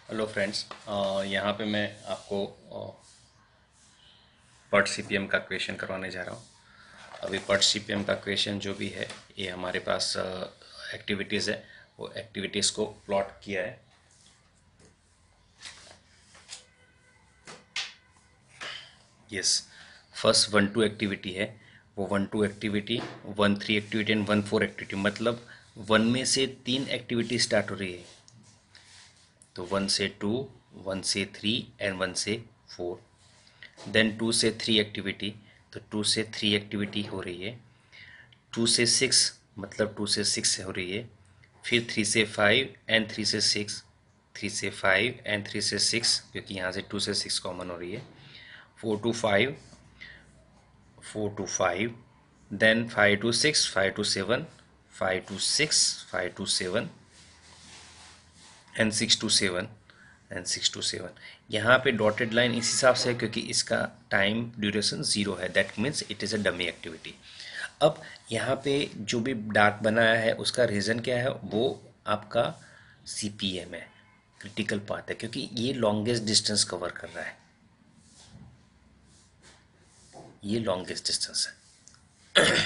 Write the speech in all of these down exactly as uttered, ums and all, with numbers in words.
Hello friends, यहाँ पे मैं आपको पर्ट सीपीएम का क्वेश्चन करवाने जा रहा हूँ। अभी पर्ट सीपीएम का क्वेश्चन जो भी है ये हमारे पास एक्टिविटीज़ है, वो एक्टिविटीज़ को प्लॉट किया है। Yes, first one two activity है, वो one two activity, one three activity and one four activity, मतलब वन में से तीन एक्टिविटी स्टार्ट हो रही है। तो वन से टू, वन से थ्री एंड वन से फोर। देन टू से थ्री एक्टिविटी, तो टू से थ्री एक्टिविटी हो रही है। टू से सिक्स, मतलब टू से सिक्स हो रही है। फिर थ्री से फाइव एंड थ्री से सिक्स, थ्री से फाइव एंड थ्री से सिक्स, क्योंकि यहाँ से टू से सिक्स कॉमन हो रही है। Four to five, four to five, then five to six, five to seven, five to six, five to seven and six to seven and six to seven. यहाँ पे dotted line इस हिसाब से है क्योंकि इसका टाइम ड्यूरेशन ज़ीरो है, that means it is a dummy activity. अब यहाँ पे जो भी डार्क बनाया है उसका रीज़न क्या है, वो आपका सी पी एम है, क्रिटिकल पाथ है, क्योंकि ये लॉन्गेस्ट डिस्टेंस कवर कर रहा है, ये लॉन्गेस्ट डिस्टेंस है।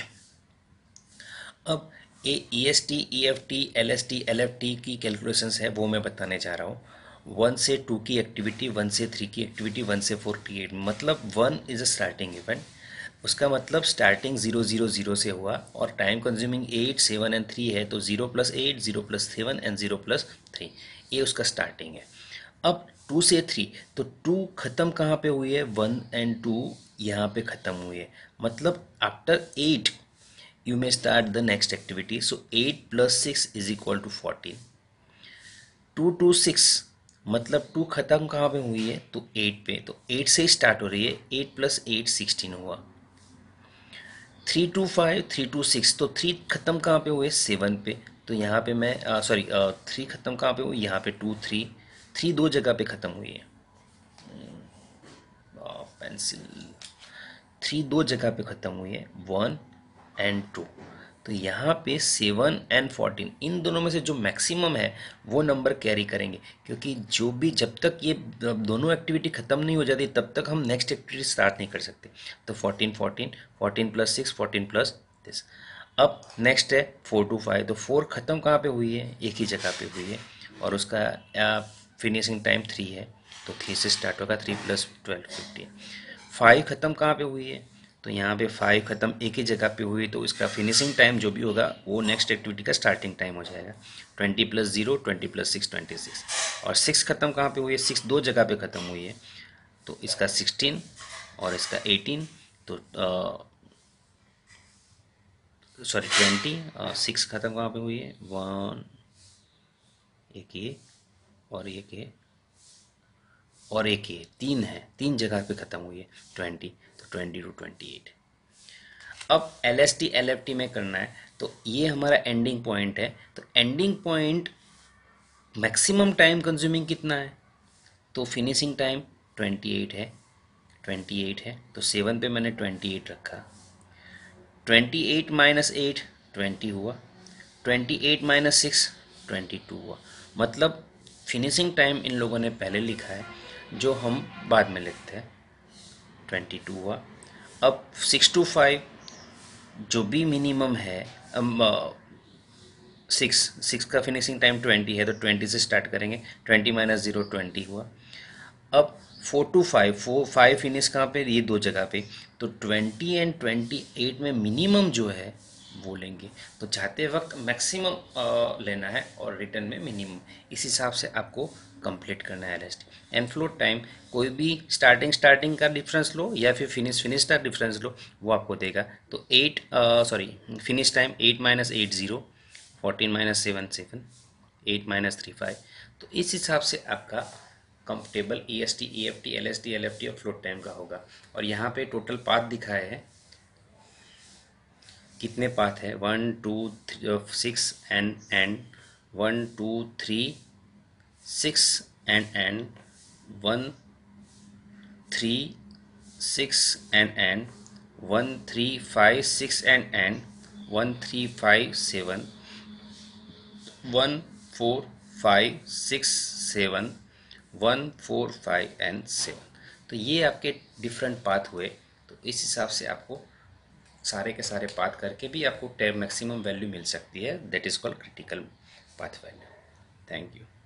अब A E S T, E F T, L S T, L F T की कैलकुलेशंस है, वो मैं बताने जा रहा हूँ। वन से टू की एक्टिविटी, वन से थ्री की एक्टिविटी, वन से फोर की, मतलब one is a starting event. उसका मतलब स्टार्टिंग जीरो जीरो जीरो से हुआ और time consuming eight, seven and three है, तो zero plus eight, zero plus seven and zero plus three, ये उसका स्टार्टिंग है। अब टू से थ्री, तो टू खत्म कहाँ पे हुई है, वन एंड टू यहाँ पे खत्म हुई है, मतलब after eight you may start the next activity. So eight plus six is equal to fourteen. Two to six, मतलब टू खत्म कहाँ पे हुई है, तो एट पे, तो एट से स्टार्ट हो रही है, एट प्लस एट सिक्सटीन हुआ। Three to five, three to six, तो थ्री खत्म कहाँ पे हुए, सेवन पे, तो यहाँ पे मैं सॉरी थ्री खत्म कहाँ पे हुई, यहाँ पे टू, थ्री, थ्री दो जगह पे खत्म हुई है, पेंसिल, थ्री दो जगह पे खत्म हुई है, वन एंड टू। तो यहाँ पे सेवन एंड फोर्टीन, इन दोनों में से जो मैक्सिमम है वो नंबर कैरी करेंगे, क्योंकि जो भी, जब तक ये दोनों एक्टिविटी खत्म नहीं हो जाती तब तक हम नेक्स्ट एक्टिविटी स्टार्ट नहीं कर सकते। तो fourteen, fourteen, fourteen plus six, fourteen plus this. अब नेक्स्ट है फोर टू फाइव, तो फोर खत्म कहाँ पे हुई है, एक ही जगह पे हुई है, और उसका फिनिशिंग टाइम थ्री है, तो थ्री से स्टार्ट होगा, three plus twelve, fifteen. Five खत्म कहाँ पे हुई है, तो यहाँ पे फाइव खत्म एक ही जगह पे हुई, तो इसका फिनिशिंग टाइम जो भी होगा वो नेक्स्ट एक्टिविटी का स्टार्टिंग टाइम हो जाएगा। Twenty plus zero, twenty plus six, twenty six. और सिक्स खत्म कहाँ पे हुई है, सिक्स दो जगह पे खत्म हुई है, तो इसका सिक्सटीन और इसका एटीन, तो सॉरी ट्वेंटी, सिक्स खत्म कहाँ पे हुई है, वन, एक ये और एक ये और एक ये, तीन है, तीन जगह पे खत्म हुई है, ट्वेंटी, तो ट्वेंटी टू ट्वेंटी एट। अब L S T, L F T में करना है, तो ये हमारा एंडिंग पॉइंट है, तो ending point maximum time consuming कितना है, तो फिनिशिंग टाइम ट्वेंटी एट है, ट्वेंटी एट है, तो सेवन पे मैंने ट्वेंटी एट रखा। Twenty eight minus eight, twenty हुआ। Twenty eight minus six, twenty two हुआ। मतलब फिनिशिंग टाइम इन लोगों ने पहले लिखा है, जो हम बाद में लिखते हैं, ट्वेंटी टू हुआ। अब सिक्स टू फाइव जो भी मिनिमम है, सिक्स, सिक्स का फिनिशिंग टाइम ट्वेंटी है, तो ट्वेंटी से स्टार्ट करेंगे, ट्वेंटी माइनस जीरो, ट्वेंटी हुआ। अब four to five, four five finish कहाँ पे, ये दो जगह पे, तो ट्वेंटी एंड ट्वेंटी एट में मिनिमम जो है वो लेंगे, तो जाते वक्त मैक्सिमम लेना है और रिटर्न में मिनिमम, इस हिसाब से आपको कंप्लीट करना है L S T. And float time, कोई भी स्टार्टिंग स्टार्टिंग का डिफरेंस लो या फिर फिनिश फिनिश का डिफरेंस लो, वो आपको देगा। तो eight, sorry finish time eight minus eight zero, fourteen minus seven seven, eight minus three five. तो इस हिसाब से आपका comfortable E S T, E F T, L S T, L F T और फ्लोट टाइम का होगा। और यहाँ पे टोटल पाथ दिखाए हैं, कितने पाथ है, one two six and and, one two three six and and, one three six and and, one three five six and and, one three five seven, one four five six seven, one four five and seven. तो ये आपके different path हुए। तो इस हिसाब से आपको सारे के सारे पाथ करके भी आपको मैक्सिमम वैल्यू मिल सकती है, that is called critical path value. Thank you.